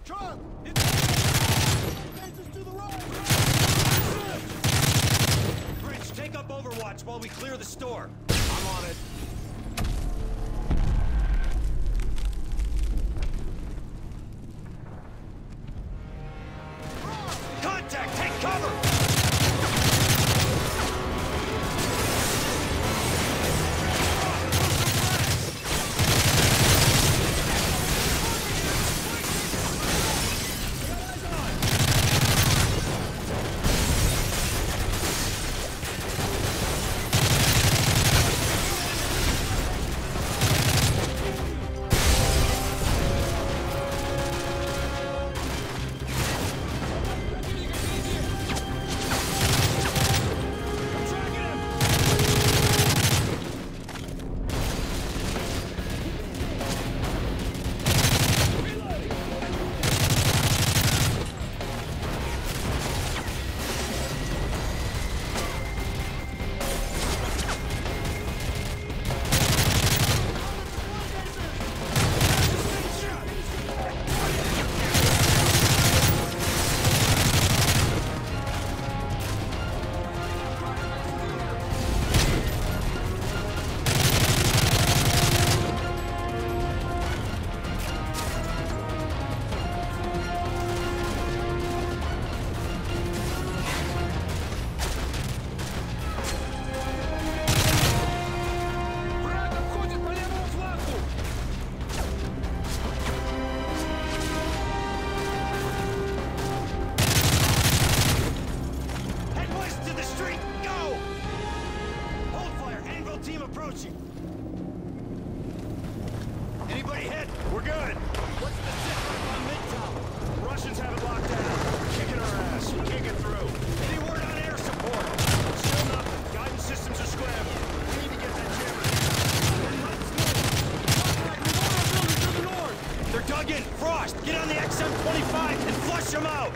Truck! Faces to the right! Bridge, take up Overwatch while we clear the store. I'm on it. Contact! Take cover! Anybody hit? We're good. What's the sit rep on Midtown? Russians have it locked down. Kicking our ass. We can't get through. Any word on air support? Still nothing. Guidance systems are scrambled. We need to get that jammer. Let's move. Contact! To the north. They're dug in. Frost, get on the XM-25 and flush them out.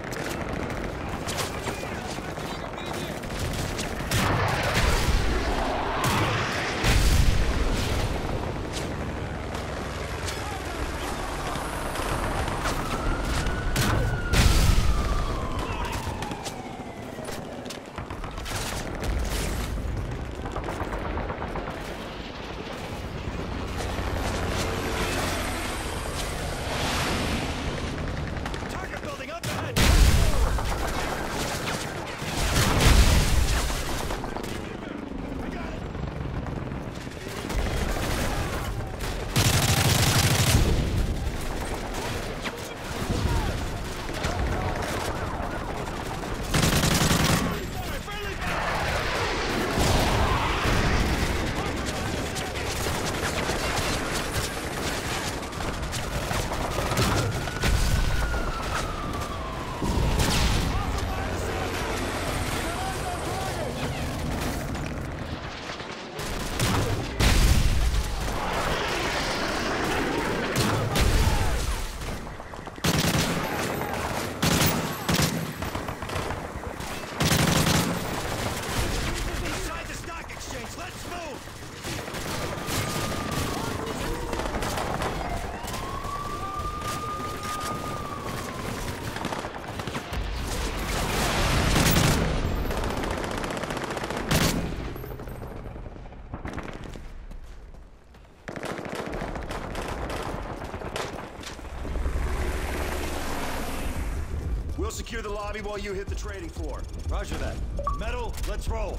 We'll secure the lobby while you hit the trading floor. Roger that. Metal, let's roll.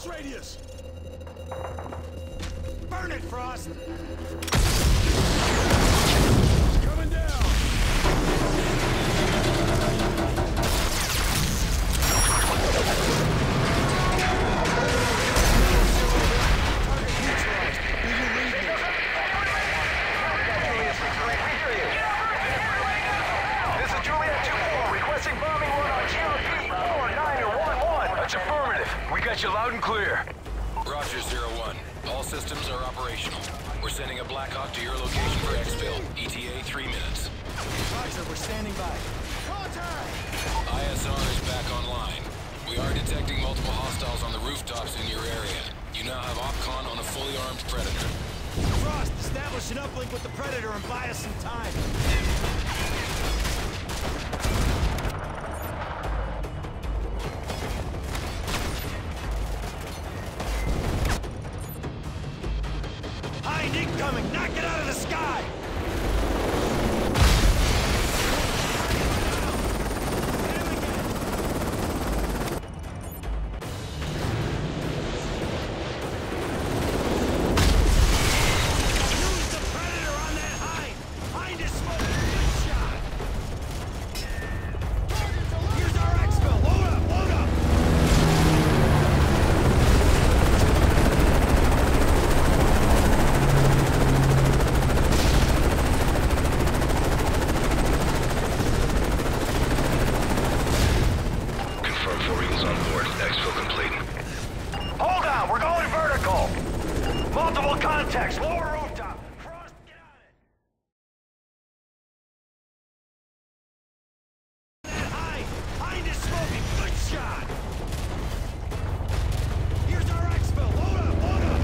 blast radius! Burn it, Frost! It's coming down! You loud and clear. Roger, 01. All systems are operational. We're sending a Blackhawk to your location for exfil. ETA 3 minutes. Roger, we're standing by. Contact! ISR is back online. We are detecting multiple hostiles on the rooftops in your area. You now have OpCon on a fully armed Predator. Frost, establish an uplink with the Predator and buy us some time. Incoming! Knock it out of the sky! Use the Predator on that Hind! Hind is smoking! Good shot! Here's our exfil! Load up! Load up! Multiple contacts, lower rooftop. Frost, get on it. That Hind is smoking. Good shot. Here's our exfil. Load up, load up.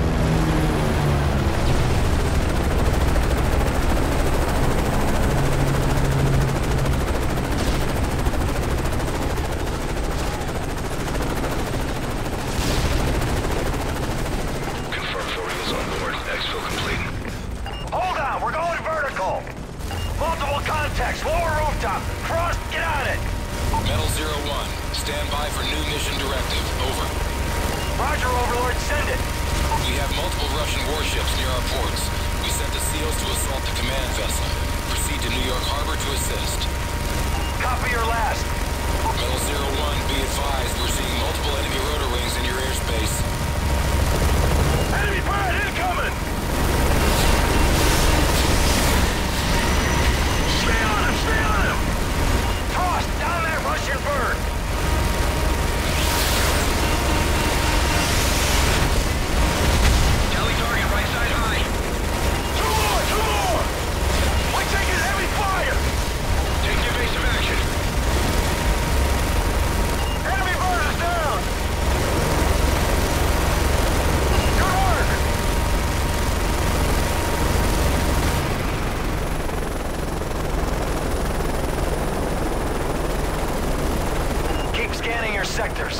Multiple contacts, lower rooftop. Frost, get on it. Metal 01, stand by for new mission directive. Over. Roger, Overlord, send it. We have multiple Russian warships near our ports. We sent the SEALs to assault the command vessel. Proceed to New York Harbor to assist. Copy your last. Metal 01, be advised, we're seeing multiple enemy rotor wings in your airspace. Enemy bird incoming! Stay on him! Stay on him! Toss down that Russian bird! Tally target right side high. Two more! We're taking heavy fire! Take evasive action. Enemy bird is down! Good work! Keep scanning your sectors.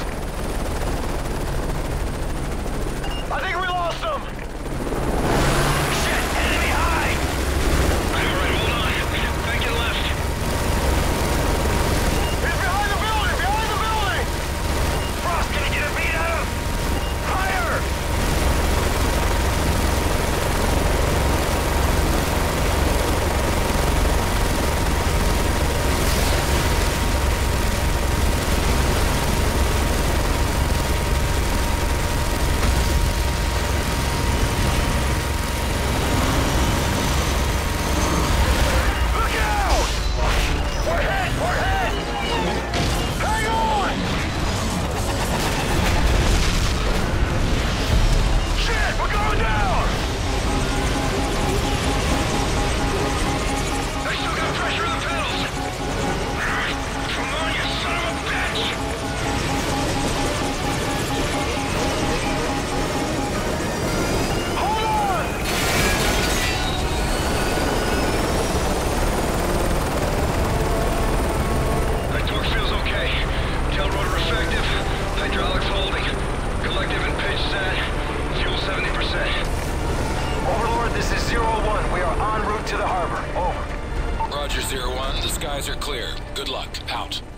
I think we lost them! Shit! Enemy high! Alright, hold on. Back and left. He's behind the building! Behind the building! Frost, can you get a beat at him? Fire! Look out! We're hit! We're hit! Hang on! Shit! We're going down! They still got pressure on the pedals. Come on, you son of a bitch! Hold on! That torque feels okay. Tail rotor effective. Hydraulics holding. Collective and pitch set. Fuel 70%. Overlord, this is 01. We are en route to the harbor. Over. Roger, 01, the skies are clear. Good luck. Out.